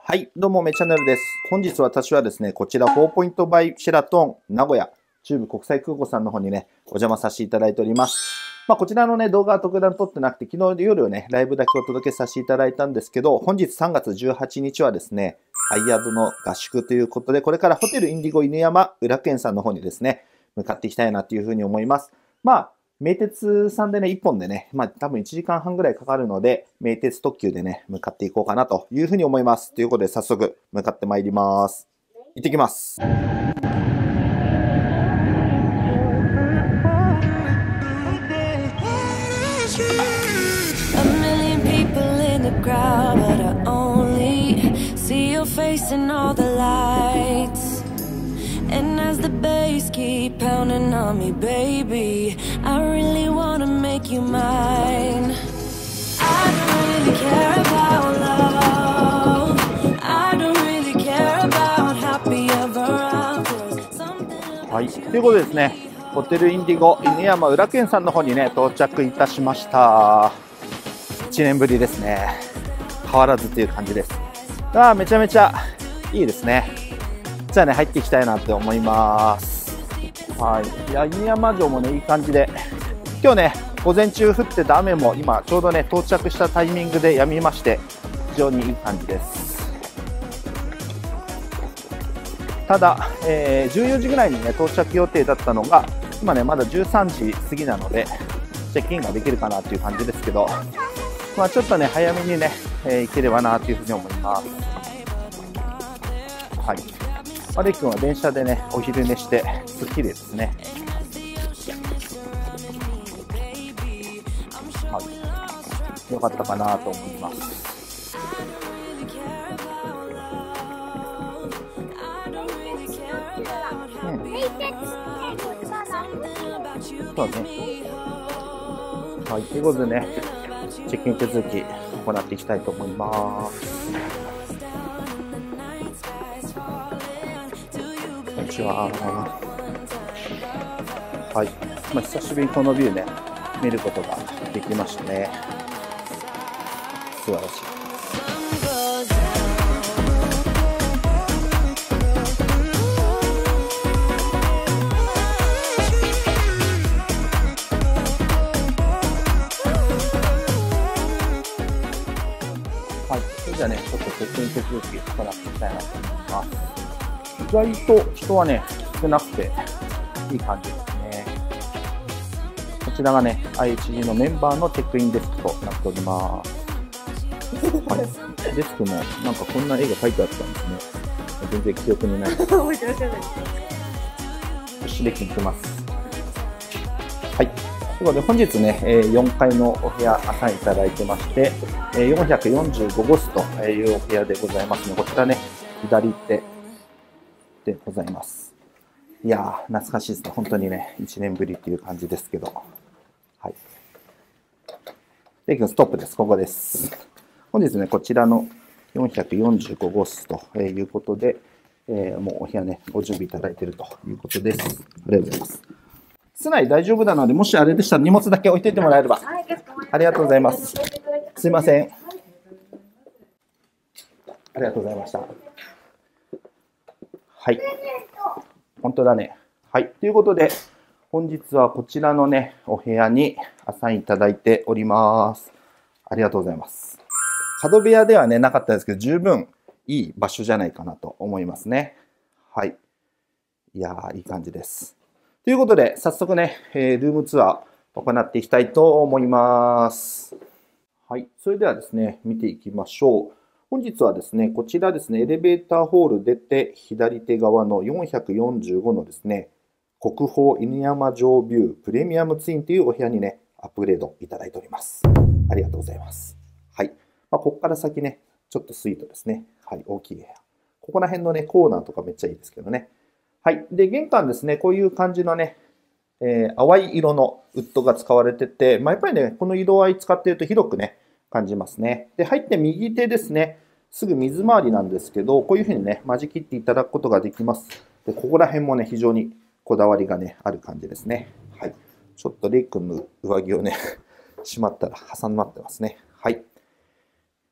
はい、どうも、めチャンネルです。本日私はですね、こちら、4ポイントバイシェラトン名古屋中部国際空港さんの方にね、お邪魔させていただいております。こちらのね、動画は特段撮ってなくて、昨日夜ね、ライブだけお届けさせていただいたんですけど、本日3月18日はですね、アイヤードの合宿ということで、これからホテルインディゴ犬山裏県さんの方にですね、向かっていきたいなというふうに思います。名鉄さんでね、1本でね、多分1時間半ぐらいかかるので、名鉄特急でね、向かっていこうかなというふうに思います。ということで、早速、向かってまいります。行ってきます。 And as the bass keep pounding on me, baby, I really wanna make you mine. I don't really care about love. I don't really care about happy ever after. はい、ということでですね、ホテルインディゴ犬山裏県さんの方にね、到着いたしました。1年ぶりですね。変わらずという感じです。めちゃめちゃいいですね。じゃあね、入っていきたいなって思います。はい。いや、犬山城もね、いい感じで。今日ね、午前中降ってた雨も今、ちょうどね、到着したタイミングで止みまして、非常にいい感じです。ただ、14時ぐらいにね、到着予定だったのが、今ね、まだ13時過ぎなので、チェックインができるかなっていう感じですけど、ちょっとね、早めにね、行ければなというふうに思います。はい。レイ君は電車でね、お昼寝して、すっきりですね。はい。よかったかなと思います。そうね。はい。ということでね、チェックイン手続き行っていきたいと思います。こんにちは。はい。久しぶりにこのビューね、見ることができましたね。素晴らしい。はい。それじゃあね、ちょっとチェックイン手続き行っていきたいなと思います。意外と人はね、少なくていい感じですね。こちらがね、IHG のメンバーのチェックインデスクとなっております。はい、デスクもなんかこんな絵が描いてあったんですね。全然記憶にないです。よし、できてます。はい。ということで、本日ね、4階のお部屋、朝いただいてまして、445号室というお部屋でございますね。こちらね、左手でございます。いやー、懐かしいですね。本当にね、1年ぶりっていう感じですけど。はい。レイ君、ストップです。ここです。本日ね、こちらの445号室ということで、もうお部屋ね、ご準備いただいているということです。ありがとうございます。室内大丈夫なので、もしあれでしたら荷物だけ置いておいてもらえれば。ありがとうございます。すいません。ありがとうございました。はい。本当だね。はい。ということで、本日はこちらのね、お部屋にアサインいただいております。ありがとうございます。角部屋ではね、なかったですけど、十分いい場所じゃないかなと思いますね。はい。いやー、いい感じです。ということで、早速ね、ルームツアー行っていきたいと思います。はい。それではですね、見ていきましょう。本日はですね、こちらですね、エレベーターホール出て、左手側の445のですね、国宝犬山城ビュープレミアムツインというお部屋にね、アップグレードいただいております。ありがとうございます。はい。ここから先ね、ちょっとスイートですね。はい、大きい部屋。ここら辺のね、コーナーとかめっちゃいいですけどね。はい。で、玄関ですね、こういう感じのね、淡い色のウッドが使われてて、やっぱりね、この色合い使っていると広くね、感じますね。で、入って右手ですね。すぐ水回りなんですけど、こういうふうにね、間仕切っていただくことができます。で、ここら辺もね、非常にこだわりがね、ある感じですね。はい。ちょっとレイ君の上着をね、しまったら挟まってますね。はい。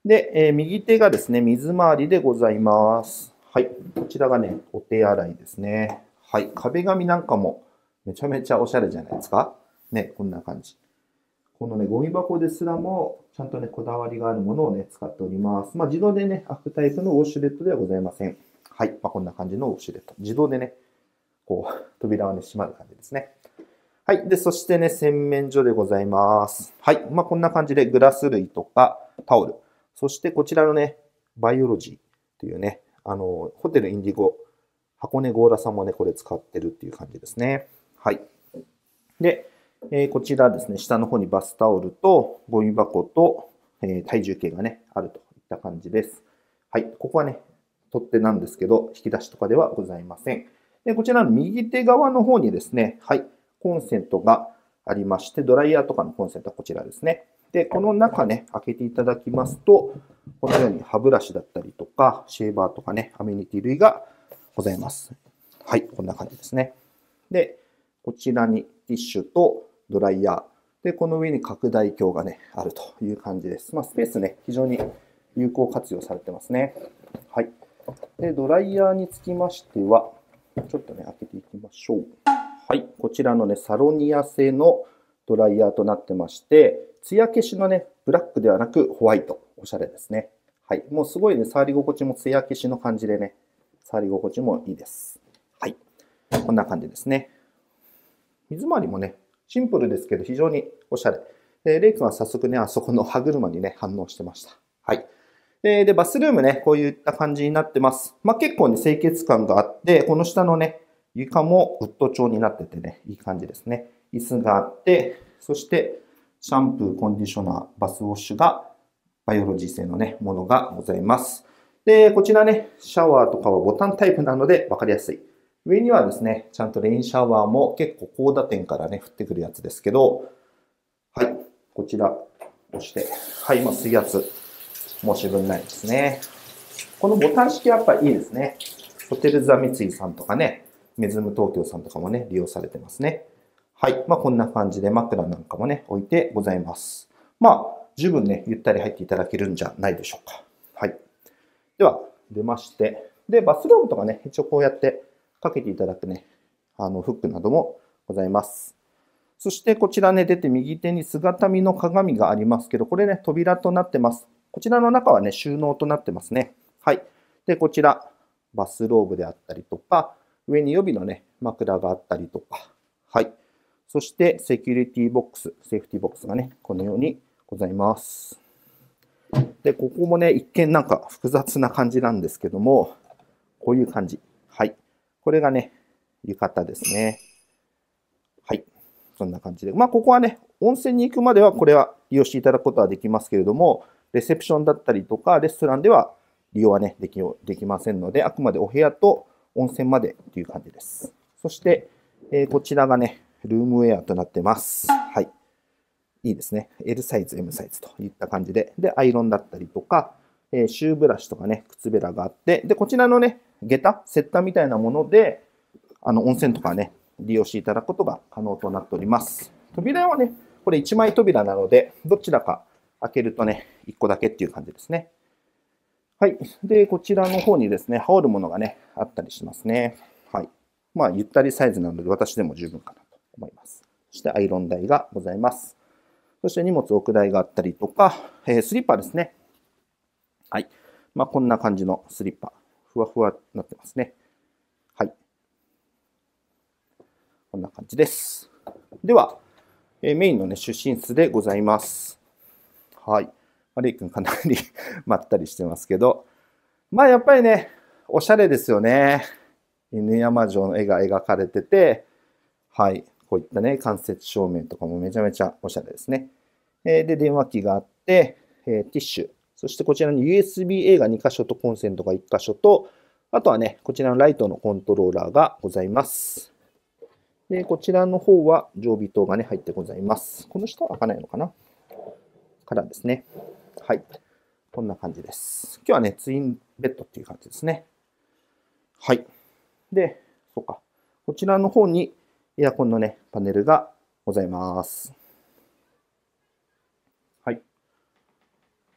で、右手がですね、水回りでございます。はい。こちらがね、お手洗いですね。はい。壁紙なんかもめちゃめちゃおしゃれじゃないですか。ね、こんな感じ。このね、ゴミ箱ですらも、ちゃんとね、こだわりがあるものをね、使っております。まあ、自動でね、開くタイプのウォシュレットではございません。はい。まあ、こんな感じのウォシュレット。自動でね、こう、扉をね、閉まる感じですね。はい。で、そしてね、洗面所でございます。はい。まあ、こんな感じでグラス類とかタオル。そしてこちらのね、バイオロジーっていうね、ホテルインディゴ、箱根強羅さんもね、これ使ってるっていう感じですね。はい。で、こちらですね、下の方にバスタオルとゴミ箱と、体重計がね、あるといった感じです。はい。ここはね、取っ手なんですけど、引き出しとかではございません。で、こちらの右手側の方にですね、はい。コンセントがありまして、ドライヤーとかのコンセントはこちらですね。で、この中ね、開けていただきますと、このように歯ブラシだったりとか、シェーバーとかね、アメニティ類がございます。はい、こんな感じですね。で、こちらにティッシュとドライヤー。で、この上に拡大鏡がね、あるという感じです。まあ、スペースね、非常に有効活用されてますね。はい。で、ドライヤーにつきましては、ちょっとね、開けていきましょう。はい。こちらのね、サロニア製のドライヤーとなってまして、艶消しのね、ブラックではなくホワイト。おしゃれですね。はい。もうすごいね、触り心地も艶消しの感じでね、触り心地もいいです。はい。こんな感じですね。水回りもね、シンプルですけど非常におしゃれ。で、レイ君は早速ね、あそこの歯車にね、反応してました。はい。で、バスルームね、こういった感じになってます。まあ、結構ね、清潔感があって、この下のね、床もウッド調になっててね、いい感じですね。椅子があって、そしてシャンプー、コンディショナー、バスウォッシュがバイオロジー製のね、ものがございます。で、こちらね、シャワーとかはボタンタイプなので分かりやすい。上にはですね、ちゃんとレインシャワーも結構高打点からね、降ってくるやつですけど、はい、こちら押して、はい、今水圧、申し分ないですね。このボタン式やっぱいいですね。ホテルザ三井さんとかね、メズム東京さんとかもね、利用されてますね。はい。まあ、こんな感じで枕なんかもね、置いてございます。まあ、十分ね、ゆったり入っていただけるんじゃないでしょうか。はい。では、出まして。で、バスローブとかね、一応こうやってかけていただくね、フックなどもございます。そしてこちらね、出て右手に姿見の鏡がありますけど、これね、扉となってます。こちらの中はね、収納となってますね。はい。で、こちら、バスローブであったりとか、上に予備のね、枕があったりとか、はい。そして、セキュリティボックス、セーフティボックスがね、このようにございます。で、ここもね、一見なんか複雑な感じなんですけども、こういう感じ。はい。これがね、浴衣ですね。はい。そんな感じで。まあ、ここはね、温泉に行くまではこれは利用していただくことはできますけれども、レセプションだったりとか、レストランでは利用はね、できませんので、あくまでお部屋と温泉までという感じです。そして、こちらがね、ルームウェアとなってます。はい。いいですね。L サイズ、M サイズといった感じで。で、アイロンだったりとか、シューブラシとかね、靴べらがあって、で、こちらのね、下駄、セッターみたいなもので、温泉とかね、利用していただくことが可能となっております。扉はね、これ1枚扉なので、どちらか開けるとね、1個だけっていう感じですね。はい。で、こちらの方にですね、羽織るものがね、あったりしますね。はい。まあ、ゆったりサイズなので、私でも十分かなと思います。そして、アイロン台がございます。そして、荷物置く台があったりとか、スリッパですね。はい。まあ、こんな感じのスリッパ。ふわふわになってますね。はい。こんな感じです。では、メインのね、出寝室でございます。はい。レイ君かなりまったりしてますけど。まあやっぱりね、おしゃれですよね。犬山城の絵が描かれてて、はい。こういったね、間接照明とかもめちゃめちゃおしゃれですね。で、電話機があって、ティッシュ。そしてこちらに USB-A が2箇所とコンセントが1箇所と、あとはね、こちらのライトのコントローラーがございます。で、こちらの方は常備灯がね、入ってございます。この下は開かないのかなからですね。はい。こんな感じです。今日はね、ツインベッドっていう感じですね。はい。で、そうか。こちらの方にエアコンのね、パネルがございます。はい。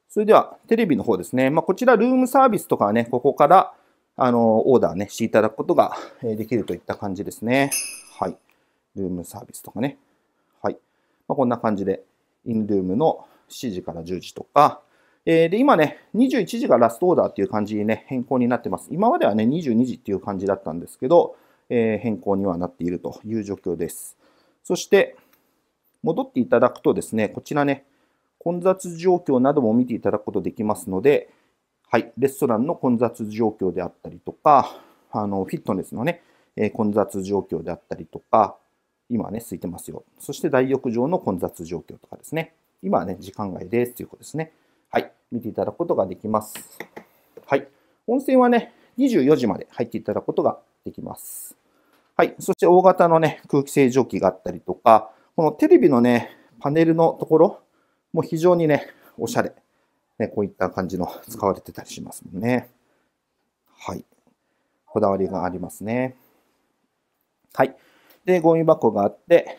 それでは、テレビの方ですね。こちら、ルームサービスとかはね、ここから、オーダーね、していただくことができるといった感じですね。はい。ルームサービスとかね。はい。こんな感じで、インルームの7時から10時とか、で、今ね、21時がラストオーダーっていう感じにね、変更になってます。今まではね、22時っていう感じだったんですけど、変更にはなっているという状況です。そして、戻っていただくとですね、こちらね、混雑状況なども見ていただくことできますので、はい、レストランの混雑状況であったりとか、フィットネスのね、混雑状況であったりとか、今はね、空いてますよ。そして大浴場の混雑状況とかですね。今はね、時間外ですということですね。はい、見ていただくことができます。はい、温泉はね、24時まで入っていただくことができます。はい、そして大型のね、空気清浄機があったりとか、このテレビのね、パネルのところ、もう非常にね、おしゃれ。ね、こういった感じの使われてたりしますもんね。はい。こだわりがありますね。はい。で、ゴミ箱があって、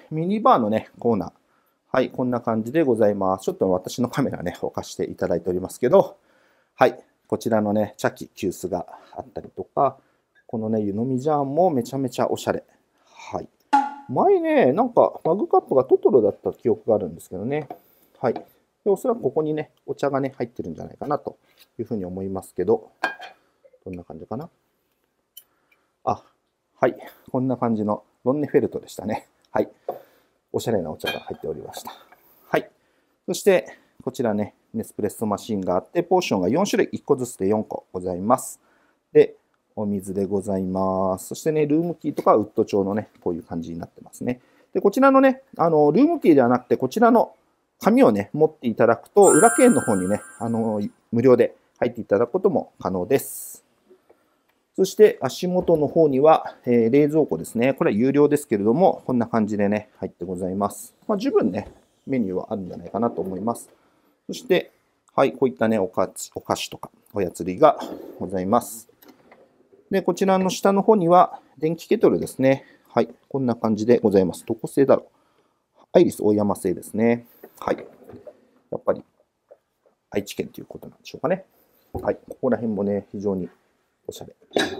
ミニバーのね、コーナー。はい、こんな感じでございます。ちょっと私のカメラね、置かしていただいておりますけど、はい。こちらのね、茶器、急須があったりとか、このね、湯飲みジャーンもめちゃめちゃおしゃれ。はい。前ね、なんかマグカップがトトロだった記憶があるんですけどね。はい。で、おそらくここにね、お茶がね、入ってるんじゃないかなというふうに思いますけど、どんな感じかな。あ、はい。こんな感じのロンネフェルトでしたね。はい。おしゃれなお茶が入っておりました。はい。そして、こちらね、ネスプレッソマシンがあって、ポーションが4種類、1個ずつで4個ございます。で、お水でございます。そしてね、ルームキーとかウッド調のね、こういう感じになってますね。で、こちらのね、ルームキーではなくて、こちらの紙をね、持っていただくと、裏ケーンの方にね、無料で入っていただくことも可能です。そして足元の方には、冷蔵庫ですね。これは有料ですけれども、こんな感じでね、入ってございます。十分ね、メニューはあるんじゃないかなと思います。そして、はい、こういったね、お菓子とか、おやつ類がございます。で、こちらの下の方には、電気ケトルですね。はい、こんな感じでございます。どこ製だろう。アイリスオーヤマ製ですね。はい。やっぱり、愛知県ということなんでしょうかね。はい。ここら辺もね、非常におしゃれ。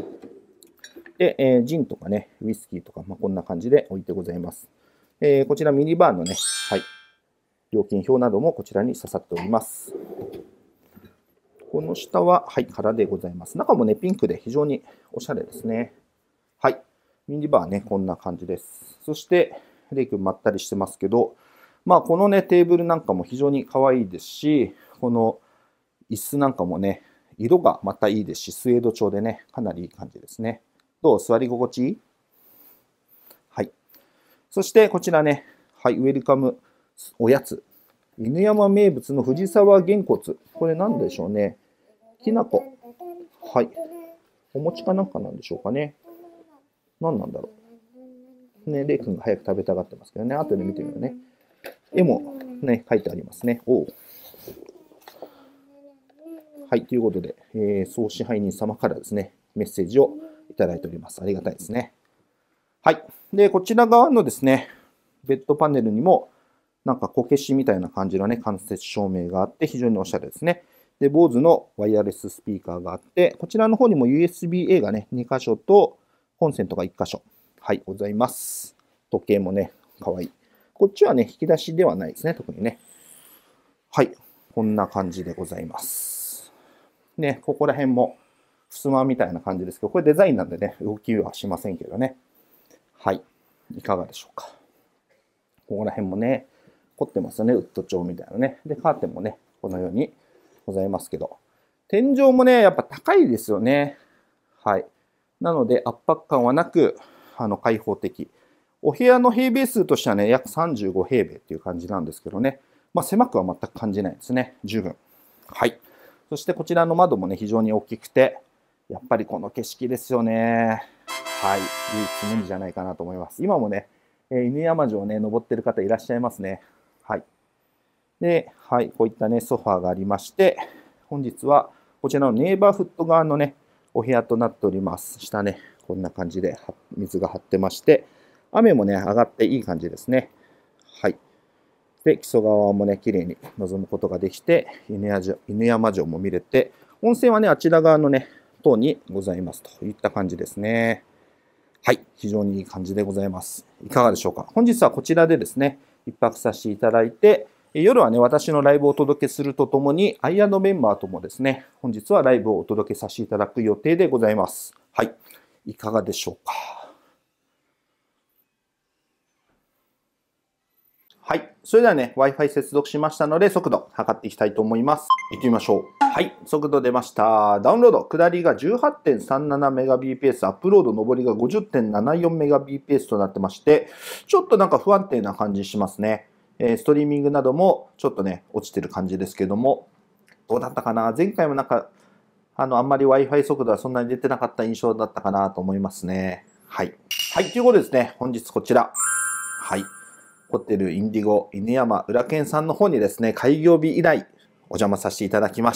で、ジンとかね、ウイスキーとか、こんな感じで置いてございます。こちらミニバーのね、はい。料金表などもこちらに刺さっております。この下は、はい、空でございます。中もね、ピンクで非常におしゃれですね。はい。ミニバーね、こんな感じです。そして、レイ君まったりしてますけど、このね、テーブルなんかも非常に可愛いですし、この椅子なんかもね、色がまたいいですし、スウェード調でね、かなりいい感じですね。どう？座り心地いい？はい。そしてこちらね、はい、ウェルカムおやつ。犬山名物の藤沢げんこつ。これ何でしょうね。きなこ。はい。お餅かなんかなんでしょうかね。何なんだろう。ね、レイ君が早く食べたがってますけどね。後で見てみようね。絵もね、書いてありますね。おう。はい、ということで、総支配人様からですね、メッセージをいただいております。ありがたいですね。はい。で、こちら側のですね、ベッドパネルにも、なんかこけしみたいな感じのね、間接照明があって、非常におしゃれですね。で、BOSEのワイヤレススピーカーがあって、こちらの方にも USB-A がね、2箇所と、コンセントが1箇所。はい、ございます。時計もね、かわいい。こっちはね、引き出しではないですね、特にね。はい、こんな感じでございます。ね、ここら辺も、襖みたいな感じですけど、これデザインなんでね、動きはしませんけどね。はい、いかがでしょうか。ここら辺もね、凝ってますよね、ウッド調みたいなね。で、カーテンもね、このようにございますけど。天井もね、やっぱ高いですよね。はい。なので、圧迫感はなく、開放的。お部屋の平米数としてはね、約35平米っていう感じなんですけどね。狭くは全く感じないですね。十分。はい。そしてこちらの窓もね、非常に大きくて、やっぱりこの景色ですよね。はい。唯一無二じゃないかなと思います。今もね、犬山城をね、登ってる方いらっしゃいますね。はい。で、はい、こういったね、ソファーがありまして、本日はこちらのネイバーフット側のね、お部屋となっております。下ね、こんな感じで水が張ってまして、雨もね、上がっていい感じですね。はい。 で、木曽川もね、綺麗に望むことができて、犬山城も見れて、温泉はね、あちら側のね、塔にございますといった感じですね。はい、非常にいい感じでございます。いかがでしょうか。本日はこちらでですね、一泊させていただいて、夜はね、私のライブをお届けするとともに、アイアンドメンバーともですね、本日はライブをお届けさせていただく予定でございます。はい、いかがでしょうか。はい。それではね、Wi-Fi 接続しましたので、速度測っていきたいと思います。行ってみましょう。はい。速度出ました。ダウンロード、下りが 18.37Mbps、アップロード、上りが 50.74Mbps となってまして、ちょっとなんか不安定な感じしますね。ストリーミングなどもちょっとね、落ちてる感じですけども、どうだったかな。前回もなんか、あんまり Wi-Fi 速度はそんなに出てなかった印象だったかなと思いますね。はい。はい。ということでですね、本日こちら。はい。ホテルインディゴ犬山裏剣さんの方にですね、開業日以来お邪魔させていただきました。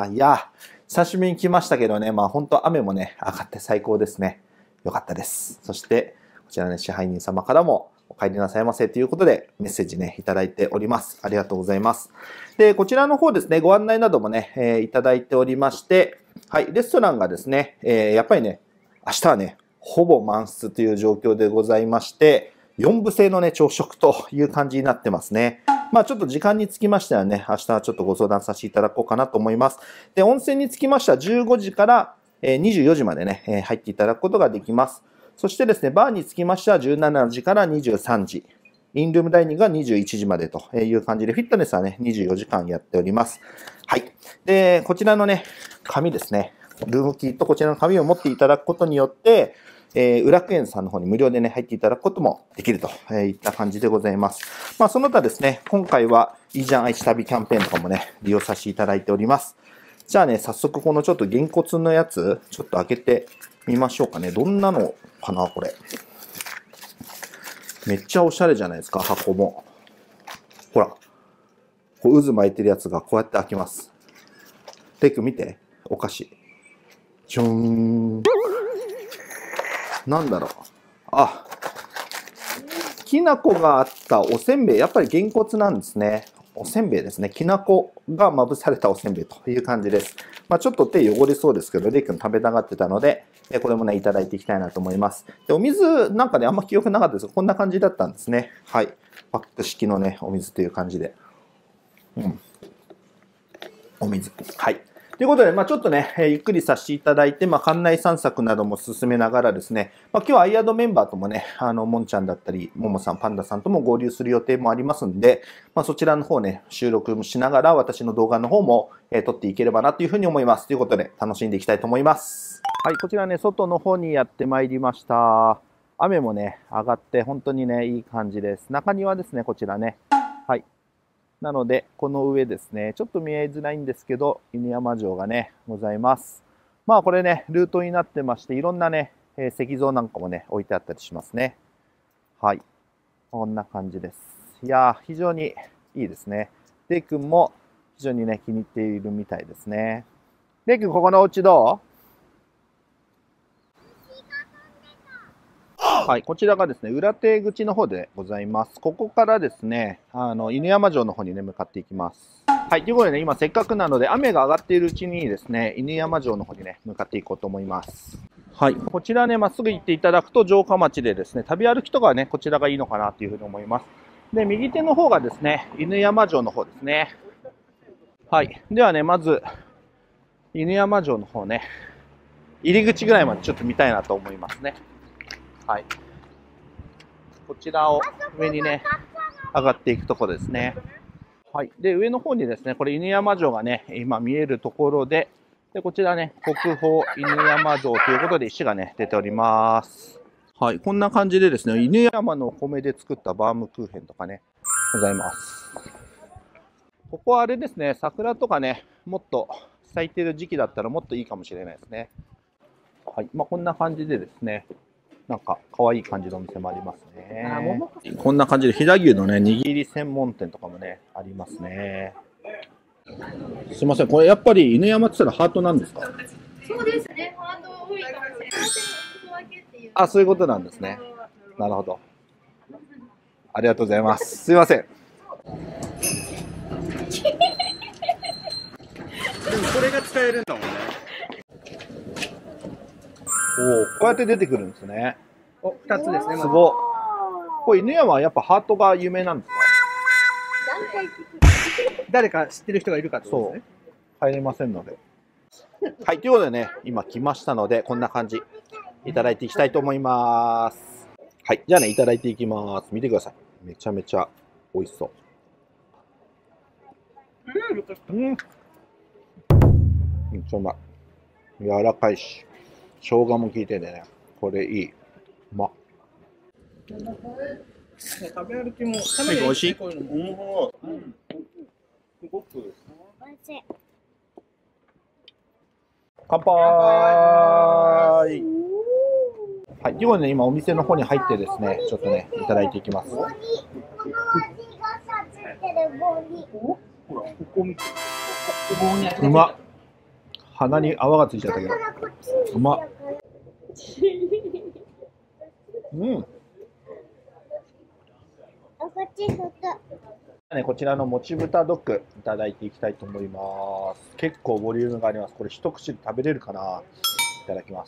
いや、久しぶりに来ましたけどね、まあ本当雨もね、上がって最高ですね。よかったです。そして、こちらね、支配人様からもお帰りなさいませということでメッセージね、いただいております。ありがとうございます。で、こちらの方ですね、ご案内などもね、いただいておりまして、はい、レストランがですね、やっぱりね、明日はね、ほぼ満室という状況でございまして、4部制のね、朝食という感じになってますね。まあちょっと時間につきましてはね、明日はちょっとご相談させていただこうかなと思います。で、温泉につきましては15時から24時までね、入っていただくことができます。そしてですね、バーにつきましては17時から23時。インルームダイニングが21時までという感じで、フィットネスはね、24時間やっております。はい。で、こちらのね、紙ですね。ルームキーとこちらの紙を持っていただくことによって、裏クエンさんの方に無料でね、入っていただくこともできるといった感じでございます。まあ、その他ですね、今回はいいじゃん愛知旅キャンペーンとかもね、利用させていただいております。じゃあね、早速このちょっとげんこつのやつ、ちょっと開けてみましょうかね。どんなのかな、これ。めっちゃおしゃれじゃないですか、箱も。ほら。こう渦巻いてるやつがこうやって開きます。テイク見て。お菓子。ちょーん。なんだろう。あ、きな粉があったおせんべい。やっぱりげんこつなんですね。おせんべいですね。きな粉がまぶされたおせんべいという感じです。まあ、ちょっと手汚れそうですけど、レイ君食べたがってたので、これもね、いただいていきたいなと思います。で、お水なんかね、あんま記憶なかったですが、こんな感じだったんですね。はい。パック式のね、お水という感じで。うん。お水。はい。ということで、まあちょっとね、ゆっくりさせていただいて、まあ館内散策なども進めながらですね、まあ今日はアイアドメンバーともね、もんちゃんだったり、ももさん、パンダさんとも合流する予定もありますんで、まあそちらの方ね、収録もしながら私の動画の方も、撮っていければなというふうに思います。ということで、楽しんでいきたいと思います。はい、こちらね、外の方にやってまいりました。雨もね、上がって本当にね、いい感じです。中庭ですね、こちらね。はい。なので、この上ですね、ちょっと見えづらいんですけど、犬山城がね、ございます。まあこれね、ルートになってまして、いろんなね、石像なんかもね、置いてあったりしますね。はい。こんな感じです。いやー、非常にいいですね。レイ君も非常にね、気に入っているみたいですね。レイ君、ここのお家どう？はい、こちらがですね、裏手口の方でございます。ここからですね、犬山城の方にね、向かっていきます。はい、ということでね、今せっかくなので、雨が上がっているうちにですね、犬山城の方にね、向かっていこうと思います。はい、こちらね、まっすぐ行っていただくと城下町でですね、旅歩きとかはね、こちらがいいのかなというふうに思います。で、右手の方がですね、犬山城の方ですね。はい、ではね、まず、犬山城の方ね、入り口ぐらいまでちょっと見たいなと思いますね。はい。こちらを上にね、上がっていくところですね。はい。で、上の方にですね、これ犬山城がね、今見えるところで、こちらね、国宝犬山城ということで石がね、出ております。はい。こんな感じでですね、犬山のお米で作ったバームクーヘンとかね、ございます。ここはあれですね、桜とかね、もっと咲いてる時期だったらもっといいかもしれないですね。はい。まあ、こんな感じでですね、なんか可愛い感じのお店もありますね。こんな感じで飛騨牛のね、握り専門店とかもね、ありますね。すいません、これやっぱり犬山って言ったらハートなんですか？ そうですね、ハート多いかもしれない。 あ、そういうことなんですね。なるほど。ありがとうございます。すいません。 でもこれが使えるんだもんね。 おお、こうやって出てくるんですね。 お、2つですね。 すごっ。これ犬山はやっぱハートが有名なんですか？ 誰か知ってる人がいるかってことそうですね。 入れませんので。はい、ということでね、今来ましたので、こんな感じいただいていきたいと思います。はい、じゃあね、いただいていきます。見てください。めちゃめちゃ美味しそう。めっちゃうまい。柔らかいし、生姜も効いててね、これいい。うまっ。 食べ歩きも、 美味しい。 こういうのも、すごく。 美味しい。 乾杯。はい、ということでね、今お店の方に入ってですね、ちょっとね、いただいていきます。 この味がさ、つってる棒に。 ほら、ここ見て。 うまっ。鼻に泡がついちゃったけど。うまっ。うん。 こっちふく。 ね、こちらのもち豚ドッグいただいていきたいと思います。結構ボリュームがあります。これ一口で食べれるかな。いただきます。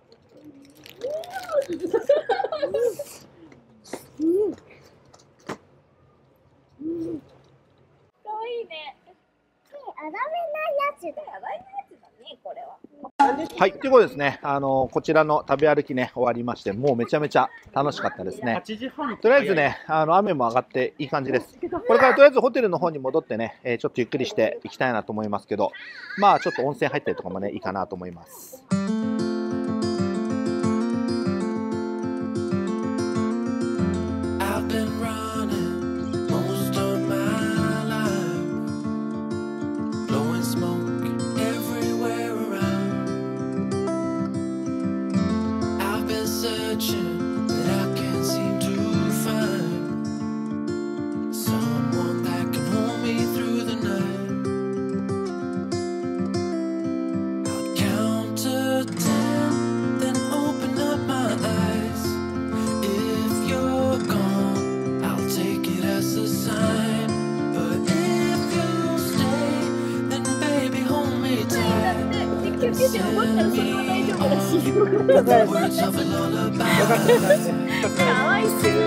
かわいいね。粗めなやつだ。粗めなやつだね、これは。 はい、ということですね、こちらの食べ歩きね、終わりまして、もうめちゃめちゃ楽しかったですね。 8時半。 とりあえずね、雨も上がっていい感じです。これからとりあえずホテルの方に戻ってね、ちょっとゆっくりしていきたいなと思いますけど、まあちょっと温泉入ったりとかもね、いいかなと思います。 かわいすぎ。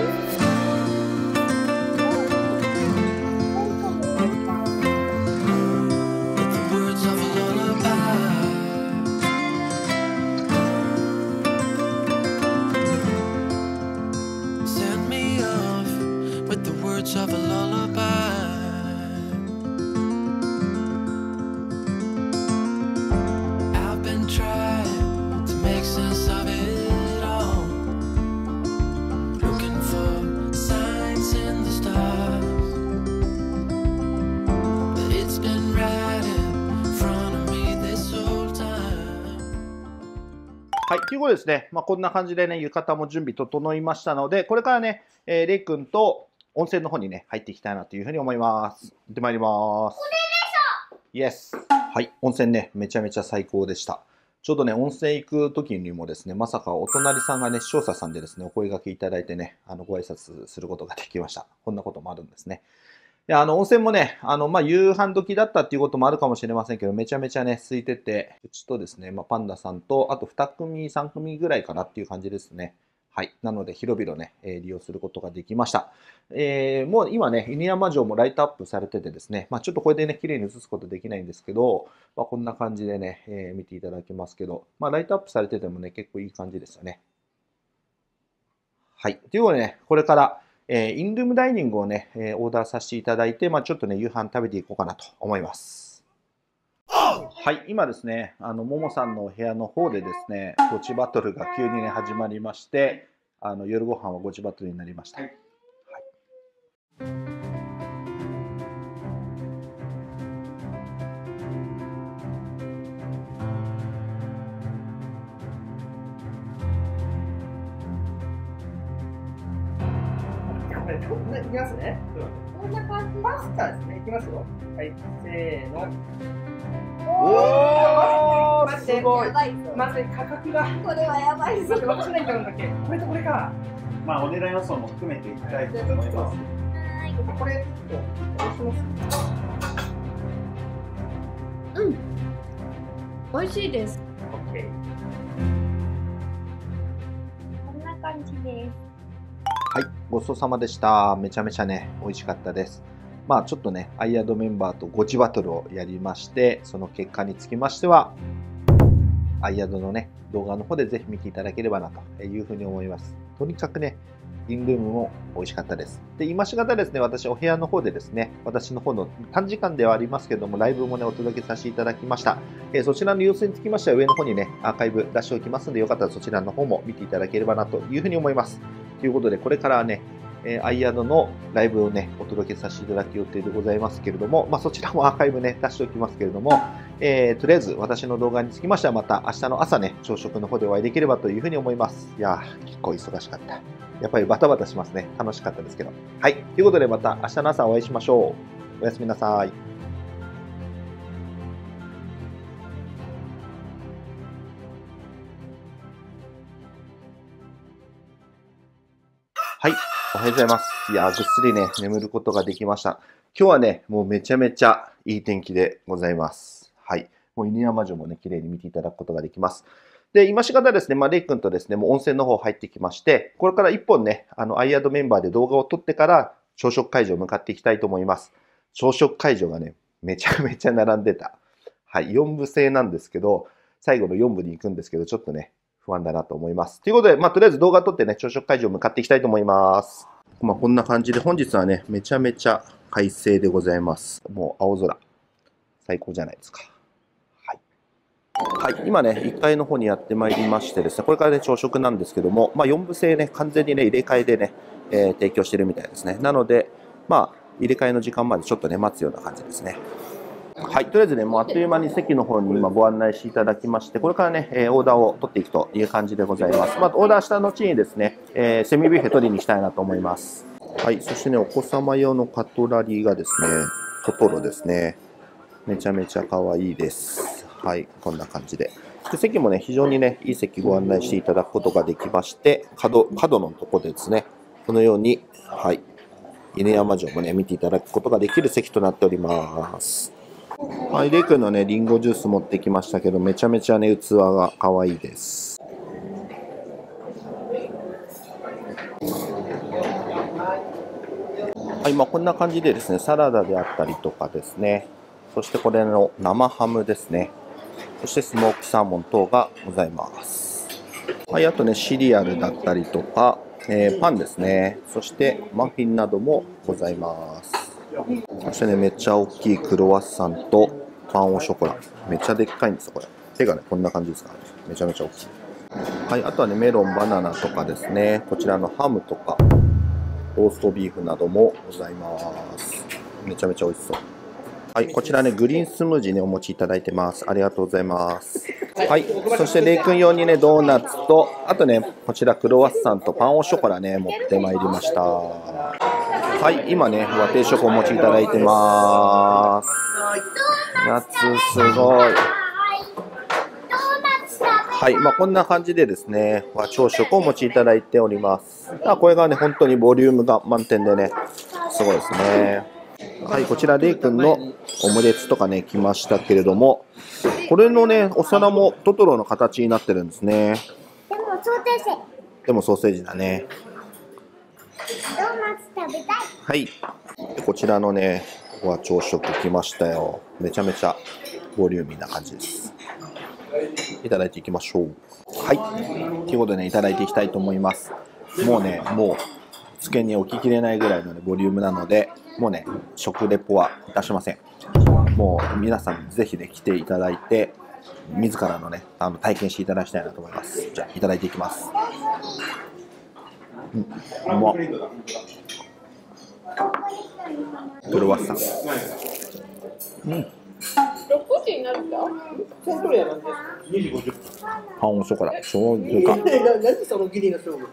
はい、ということですね、こんな感じでね、浴衣も準備整いましたので、これからね、レイ君と温泉の方にね、入っていきたいなというふうに思います。行ってまいります。これでしょ！イエス。はい、温泉ね、めちゃめちゃ最高でした。ちょうどね、温泉行く時にもですね、まさかお隣さんがね、視聴者さんでですね、お声掛けいただいてね、ご挨拶することができました。こんなこともあるんですね。で、温泉もね、夕飯時だったっていうこともあるかもしれませんけど、めちゃめちゃね、空いてて、うちとですね、パンダさんと、あと2組、3組ぐらいかなっていう感じですね。はい。なので、広々ね、利用することができました。もう今ね、犬山城もライトアップされててですね、ちょっとこれでね、綺麗に映すことできないんですけど、こんな感じでね、見ていただけますけど、ライトアップされててもね、結構いい感じですよね。はい。ということでね、これから、インルームダイニングをね、オーダーさせていただいて、ちょっとね、夕飯食べていこうかなと思います。はい、今ですね、ももさんのお部屋の方でですね、ゴチバトルが急にね、始まりまして、夜ご飯はゴチバトルになりました。はい。 いきますね。 こんな感じ。 パスタですね。いきますよ。はい、せーの。 おー、すごい。 まず価格が。 これはやばいぞ。 私何買うんだっけ？これとこれか。 お値段予想も含めていきたいと思います。 これ、ちょっと、どうします？ うん。美味しいです。 OK。 こんな感じです。 はい、ごちそうさまでした。めちゃめちゃね、美味しかったです。まあちょっとね、アイアドメンバーとゴチバトルをやりまして、その結果につきましては、アイアドのね、動画の方でぜひ見ていただければなというふうに思います。とにかくね、インルームも美味しかったです。で、今しがたですね、私お部屋の方でですね、私の方の短時間ではありますけども、ライブもね、お届けさせていただきました。そちらの様子につきましては上の方にね、アーカイブ出しておきますので、よかったらそちらの方も見ていただければなというふうに思います。ということで、これからはね、アイアドのライブをね、お届けさせていただく予定でございますけれども、そちらもアーカイブね、出しておきますけれども、とりあえず私の動画につきましてはまた明日の朝ね、朝食の方でお会いできればというふうに思います。いやー、結構忙しかった。やっぱりバタバタしますね。楽しかったですけど。はい。ということでまた明日の朝お会いしましょう。おやすみなさい。はい。おはようございます。いやー、ぐっすりね、眠ることができました。今日はね、もうめちゃめちゃいい天気でございます。はい。もう犬山城もね、綺麗に見ていただくことができます。で、今しがたですね、レイ君とですね、もう温泉の方入ってきまして、これから一本ね、アイアドメンバーで動画を撮ってから朝食会場向かっていきたいと思います。朝食会場がね、めちゃめちゃ並んでた。はい。4部制なんですけど、最後の4部に行くんですけど、ちょっとね、不安だなと思います。ということで、とりあえず動画撮ってね、朝食会場向かっていきたいと思います。こんな感じで、本日はね、めちゃめちゃ快晴でございます。もう青空。最高じゃないですか。はい、今ね、1階の方にやってまいりましてですね、これからね、朝食なんですけども、4部制ね、完全にね、入れ替えでね、提供してるみたいですね。なので、入れ替えの時間までちょっとね、待つような感じですね。はい、とりあえずね、もうあっという間に席の方に今ご案内していただきまして、これからね、オーダーを取っていくという感じでございます。オーダーした後にですね、セミビュッフェ取りに行きたいなと思います。はい、そしてね、お子様用のカトラリーがですね、トトロですね。めちゃめちゃ可愛いです。はい、こんな感じで。で、席もね、非常にね、いい席ご案内していただくことができまして、角のところでですね、このように、はい、犬山城もね、見ていただくことができる席となっております。はい、レイ君のね、リンゴジュース持ってきましたけど、めちゃめちゃね、器が可愛いです。はい、こんな感じでですね、サラダであったりとかですね、そしてこれの生ハムですね。そしてスモークサーモン等がございます。はい、あとね、シリアルだったりとか、パンですね。そしてマフィンなどもございます。そしてね、めっちゃ大きいクロワッサンとパンオショコラ。めっちゃでっかいんですよ、これ。手がね、こんな感じですからね。めちゃめちゃ大きい。はい、あとはね、メロン、バナナとかですね。こちらのハムとか、ローストビーフなどもございます。めちゃめちゃ美味しそう。はい、こちらね、グリーンスムージーね、お持ちいただいてます。ありがとうございます。はい、そしてレイ君用にね、ドーナツと、あとね、こちらクロワッサンとパンオショコラね、持ってまいりました。はい、今ね、和定食お持ちいただいてます。夏すごい。はい、こんな感じでですね、和朝食をお持ちいただいております。これがね、本当にボリュームが満点でね、すごいですね。はい、こちらレイ君のオムレツとかね、来ましたけれども、これのね、お皿もトトロの形になってるんですね。でもソーセージだね。 ドーナツ食べたい。 はい。でこちらのね、和朝食来ましたよ。めちゃめちゃボリューミーな感じです。いただいていきましょう。はい。ということでね、いただいていきたいと思います。もうね、つけに置ききれないぐらいの、ね、ボリュームなので、もうね、食レポはいたしません。もう皆さんぜひね、来ていただいて、自らのね、体験していただきたいなと思います。じゃあ、いただいていきます。うまっ。クロワッサン。 6時になるか？ パンオショコラ。醤油か。 何そのギリの勝負。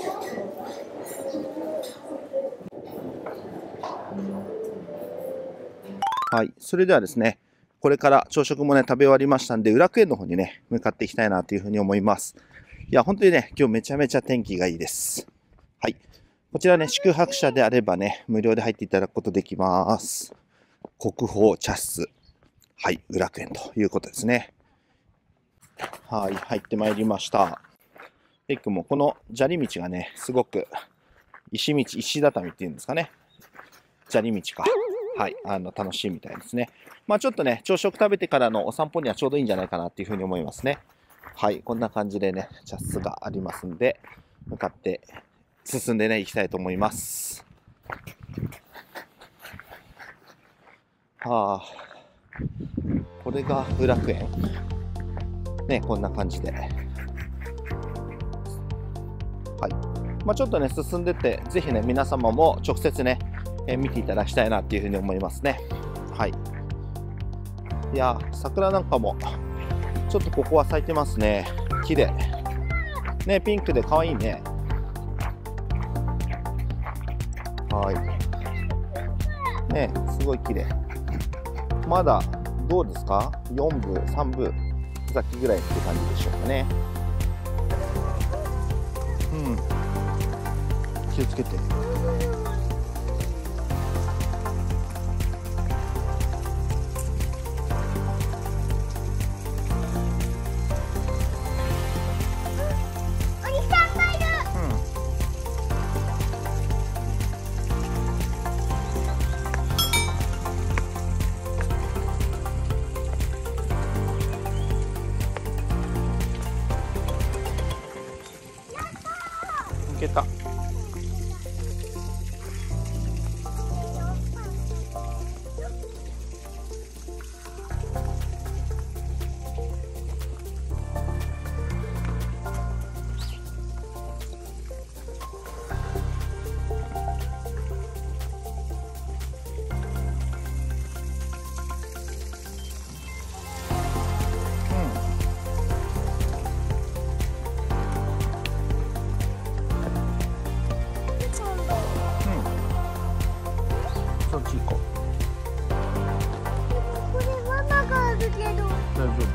はい、それではですね、これから朝食もね、食べ終わりましたんで、裏区園の方にね、向かっていきたいなというふうに思います。いや、本当にね、今日めちゃめちゃ天気がいいです。はい。 こちらね、宿泊者であればね、無料で入っていただくことできます。国宝茶室。はい、宇楽園ということですね。はい、入ってまいりました。レイ君もこの砂利道がね、すごく石畳っていうんですかね。砂利道か。はい、楽しいみたいですね。まあちょっとね、朝食食べてからのお散歩にはちょうどいいんじゃないかなっていうふうに思いますね。はい、こんな感じでね、茶室がありますんで、向かって進んでね、行きたいと思います。はあ、これが宇楽園。ね、こんな感じで。はい。まあ、ちょっとね、進んでって、ぜひね、皆様も直接ね、見ていただきたいなっていうふうに思いますね。はい。いや、桜なんかも、ちょっとここは咲いてますね。綺麗。ね、ピンクで可愛いね。はい。ね、すごい綺麗。まだ、どうですか ?4 部、3部咲きぐらいって感じでしょうかね。うん。気をつけて。いけた。そっち行こう。 これ罠があるけど。 大丈夫。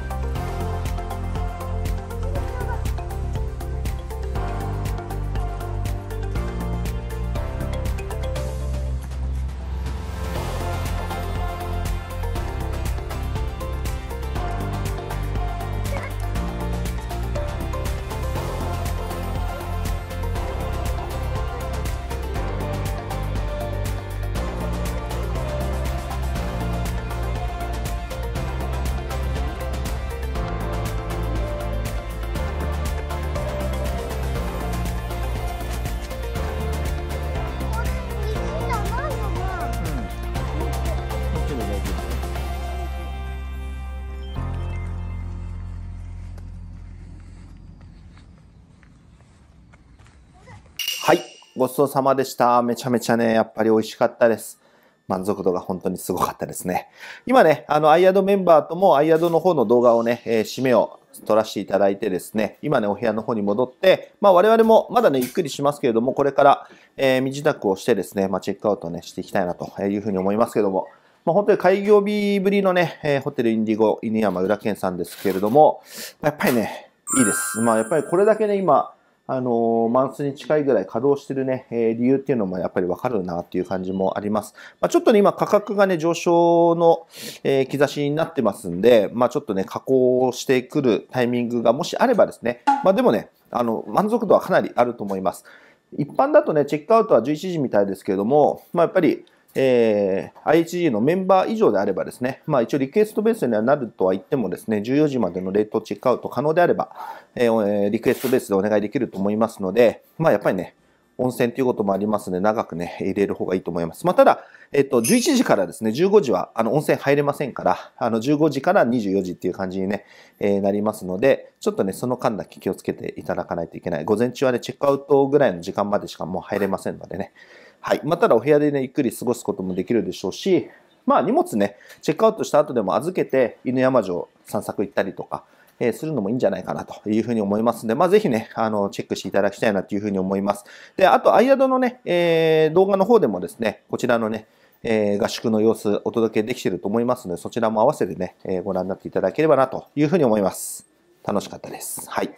はい、ごちそうさまでした。めちゃめちゃね、やっぱり美味しかったです。満足度が本当にすごかったですね。今ね、アイアドメンバーともアイアドの方の動画をね、締めを撮らせていただいてですね、今ね、お部屋の方に戻って、まあ我々もまだね、ゆっくりしますけれども、これから、身支度をしてですね、まあチェックアウトね、していきたいなというふうに思いますけども、まあ本当に開業日ぶりのね、ホテルインディゴ犬山浦健さんですけれども、やっぱりね、いいです。まあやっぱりこれだけね、今、マンスに近いぐらい稼働してるね、理由っていうのもやっぱりわかるなっていう感じもあります。まあ、ちょっとね、今価格がね、上昇の、兆しになってますんで、まあちょっとね、加工してくるタイミングがもしあればですね、まあでもね、満足度はかなりあると思います。一般だとね、チェックアウトは11時みたいですけれども、まあやっぱり、IHG のメンバー以上であればですね、まあ一応リクエストベースにはなるとは言ってもですね、14時までのレートチェックアウト可能であれば、リクエストベースでお願いできると思いますので、まあやっぱりね、温泉ということもありますので、長くね、入れる方がいいと思います。まあただ、11時からですね、15時は温泉入れませんから、15時から24時っていう感じにね、なりますので、ちょっとね、その間だけ気をつけていただかないといけない。午前中はね、チェックアウトぐらいの時間までしかもう入れませんのでね。はい。まあ、ただお部屋でね、ゆっくり過ごすこともできるでしょうし、まあ荷物ね、チェックアウトした後でも預けて犬山城散策行ったりとか、するのもいいんじゃないかなというふうに思いますので、まあぜひね、チェックしていただきたいなというふうに思います。で、あと、アイアドのね、動画の方でもですね、こちらのね、合宿の様子お届けできていると思いますので、そちらも合わせてね、ご覧になっていただければなというふうに思います。楽しかったです。はい。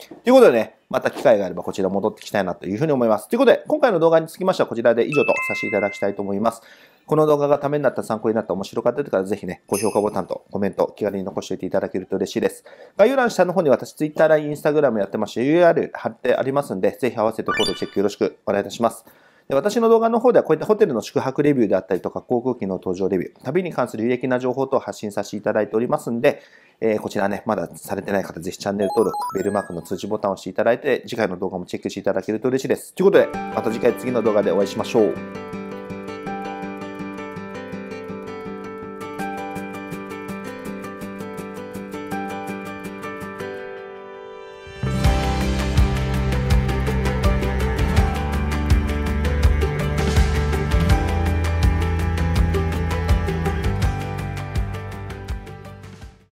ということでね、また機会があればこちら戻ってきたいなというふうに思います。ということで、今回の動画につきましてはこちらで以上とさせていただきたいと思います。この動画がためになった、参考になった、面白かったという方はぜひね、高評価ボタンとコメント、気軽に残しておいていただけると嬉しいです。概要欄下の方に私、Twitter、LINE、Instagram やってまして、URL 貼ってありますんで、ぜひ合わせてフォローチェックよろしくお願いいたします。で、私の動画の方ではこういったホテルの宿泊レビューであったりとか、航空機の搭乗レビュー、旅に関する有益な情報等を発信させていただいておりますんで、こちらね、まだされてない方、ぜひチャンネル登録、ベルマークの通知ボタンを押していただいて、次回の動画もチェックしていただけると嬉しいです。ということで、また次回次の動画でお会いしましょう。